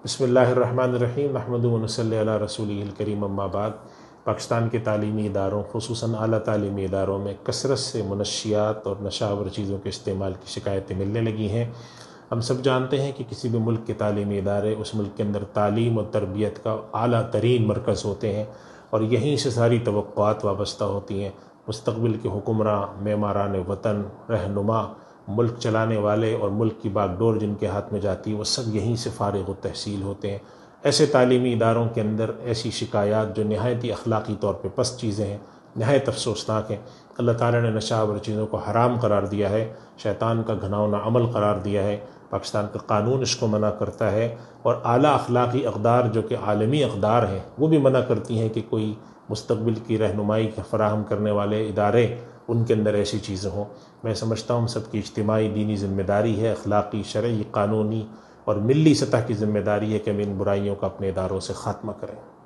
بسم اللہ الرحمن الرحیم نحمدہ و نصلی علی رسولہ الکریم اما بعد۔ پاکستان کے تعلیمی اداروں خصوصاً اعلیٰ تعلیمی اداروں میں کثرت سے منشیات اور نشاور چیزوں کے استعمال کی شکایتیں ملنے لگی ہیں۔ ہم سب جانتے ہیں کہ کسی بھی ملک کے تعلیمی ادارے اس ملک کے اندر تعلیم اور تربیت کا اعلیٰ ترین مرکز ہوتے ہیں، اور یہیں سے ساری توقعات وابستہ ہوتی ہیں۔ مستقبل کے حکمراں، معماران وطن، رہنما، ملک چلانے والے اور ملک کی باغ ڈور جن کے ہاتھ میں جاتی ہے وہ سب یہیں سے فارغ و تحصیل ہوتے ہیں۔ ایسے تعلیمی اداروں کے اندر ایسی شکایات جو نہایت ہی اخلاقی طور پہ پست چیزیں ہیں، نہایت افسوسناک ہیں۔ اللہ تعالیٰ نے نشاور چیزوں کو حرام قرار دیا ہے، شیطان کا گھناؤنا عمل قرار دیا ہے۔ پاکستان کا قانون اس کو منع کرتا ہے، اور اعلیٰ اخلاقی اقدار جو کہ عالمی اقدار ہیں وہ بھی منع کرتی ہیں کہ کوئی مستقبل کی رہنمائی فراہم کرنے والے ادارے ان کے اندر ایسی چیزیں ہوں۔ میں سمجھتا ہوں سب کی اجتماعی دینی ذمہ داری ہے، اخلاقی، شرعی، قانونی اور ملی سطح کی ذمہ داری ہے کہ ہم ان برائیوں کا اپنے اداروں سے خاتمہ کریں۔